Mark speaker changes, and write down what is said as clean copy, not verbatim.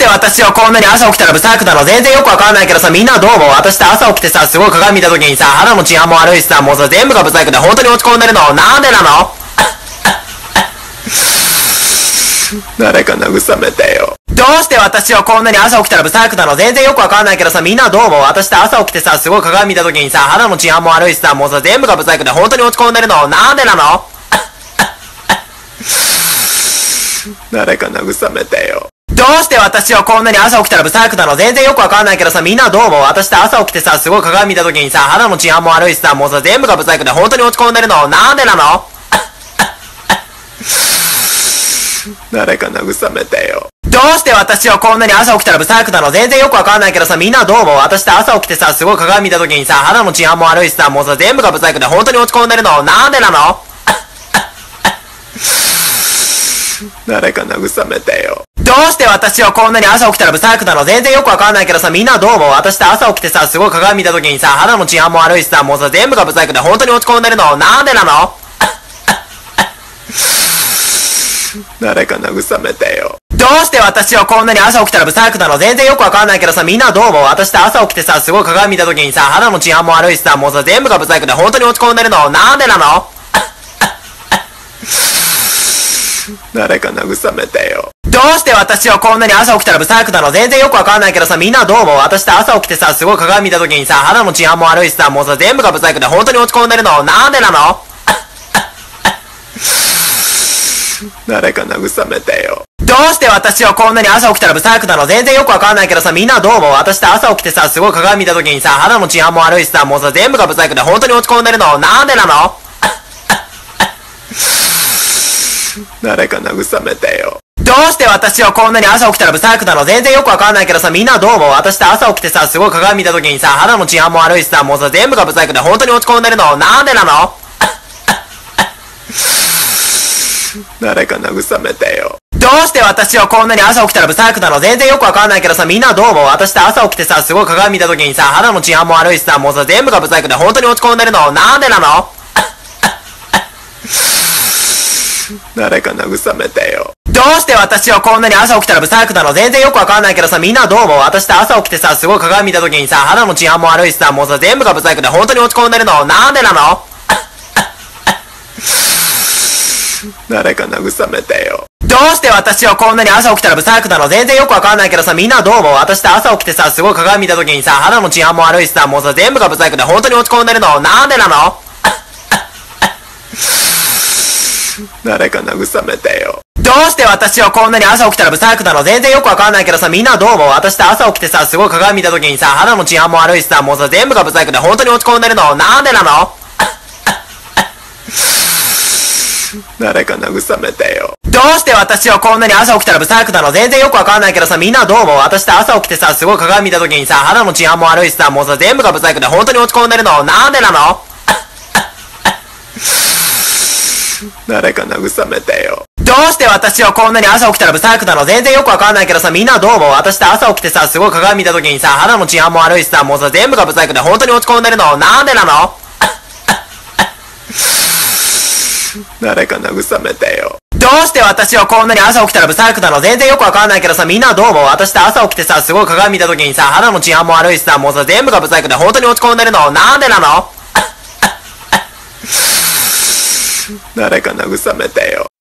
Speaker 1: して私はこんなに朝起きたらブサイクなの全然よくわかんないけどさ、みんなはどう思う？私って朝起きてさ、すごい鏡見た時にさ、肌の治安も悪いしさ、もうさ、全部がブサイクで本当に落ち込んでるの。なんでなの？誰か慰めてよ。どうして私はこんなに朝起きたらブサイクなの全然よくわかんないけどさ、みんなはどう思う？私って朝起きてさ、すごい鏡見た時にさ、肌の治安も悪いしさ、もうさ、全部がブサイクで本当に落ち込んでるの。なんでなの？誰か慰めてよ。どうして私はこんなに朝起きたらブサイクなの全然よくわかんないけどさ、みんなはどう思う？私って朝起きてさ、すごい鏡見た時にさ、肌の治安も悪いしさ、もうさ、全部がブサイクで本当に落ち込んでるの。なんでなの？誰か慰めてよ。どうして私はこんなに朝起きたらブサイクなの全然よくわかんないけどさ、みんなはどう思う？私って朝起きてさ、すごい鏡見た時にさ、肌の治安も悪いしさ、もうさ、全部がブサイクで本当に落ち込んでるの。なんでなの？誰か慰めてよ。どうして私はこんなに朝起きたらブサイクなの全然よくわかんないけどさ、みんなはどう思う？私って朝起きてさ、すごい鏡見た時にさ、肌の治安も悪いしさ、もうさ、全部がブサイクで本当に落ち込んでるの。なんでなの？誰か慰めてよ。どうして私はこんなに朝起きたらブサイクなの全然よくわかんないけどさ、みんなはどう思う？私って朝起きてさ、すごい鏡見た時にさ、肌の治安も悪いしさ、もうさ、全部がブサイクで本当に落ち込んでるの。なんでなの？誰か慰めてよ。どうして私はこんなに朝起きたらブサイクなの全然よくわかんないけどさ、みんなはどう思う？私って朝起きてさ、すごい鏡見た時にさ、肌の治安も悪いしさ、もうさ、全部がブサイクで本当に落ち込んでるの。なんでなの？誰か慰めてよ。どうして私はこんなに朝起きたらブサイクなの全然よくわかんないけどさ、みんなはどう思う？私って朝起きてさ、すごい鏡見た時にさ、肌の治安も悪いしさ、もうさ、全部がブサイクで本当に落ち込んでるの。なんでなの？誰か慰めてよ。どうして私はこんなに朝起きたらブサイクなの全然よくわかんないけどさ、みんなはどう思う？私って朝起きてさ、すごい鏡見た時にさ、肌の治安も悪いしさ、もうさ、全部がブサイクで本当に落ち込んでるの。なんでなの？誰か慰めてよ。どうして私はこんなに朝起きたらブサイクなの全然よくわかんないけどさ、みんなはどう思う？私って朝起きてさ、すごい鏡見た時にさ、肌の治安も悪いしさ、もうさ、全部がブサイクで本当に落ち込んでるの。なんでなの？誰か慰めてよ。どうして私はこんなに朝起きたらブサイクなの全然よくわかんないけどさ、みんなはどう思う？私って朝起きてさ、すごい鏡見た時にさ、肌の治安も悪いしさ、もうさ、全部がブサイクで本当に落ち込んでるの。なんでなの？誰か慰めてよ。どうして私はこんなに朝起きたらブサイクなの全然よくわかんないけどさ、みんなはどう思う？私って朝起きてさ、すごい鏡見た時にさ、肌の治安も悪いしさ、もうさ、全部がブサイクで本当に落ち込んでるの。なんでなの？誰か慰めてよ。どうして私はこんなに朝起きたらブサイクなの全然よくわかんないけどさ、みんなはどう思う？私って朝起きてさ、すごい鏡見た時にさ、肌の治安も悪いしさ、もうさ、全部がブサイクで本当に落ち込んでるの。なんでなの？誰か慰めてよ。どうして私はこんなに朝起きたらブサイクなの全然よくわかんないけどさ、みんなはどう思う？私って朝起きてさ、すごい鏡見た時にさ、肌の治安も悪いしさ、もうさ、全部がブサイクで本当に落ち込んでるの。なんでなの？誰か慰めてよ。どうして私はこんなに朝起きたらブサイクなの全然よくわかんないけどさ、みんなはどう思う？私って朝起きてさ、すごい鏡見た時にさ、肌の治安も悪いしさ、もうさ、全部がブサイクで本当に落ち込んでるの。なんでなの？誰か慰めてよ。どうして私はこんなに朝起きたらブサイクなの全然よくわかんないけどさ、みんなはどう思う？私って朝起きてさ、すごい鏡見た時にさ、肌の治安も悪いしさ、もうさ、全部がブサイクで本当に落ち込んでるの。なんでなの？誰か慰めてよ。